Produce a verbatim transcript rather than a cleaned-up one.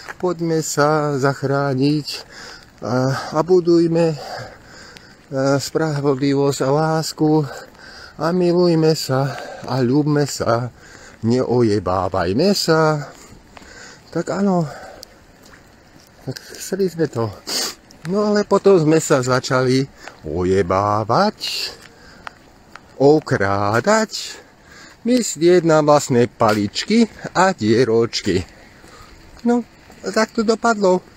poďme sa zachrániť a, a budujme a, spravodlivosť a lásku a milujme sa a ľúbme sa, neojebávajme sa. Tak áno, tak chceli sme to. No ale potom sme sa začali ojebávať, okrádať, myslieť na vlastné paličky a dieročky. No, tak to dopadlo.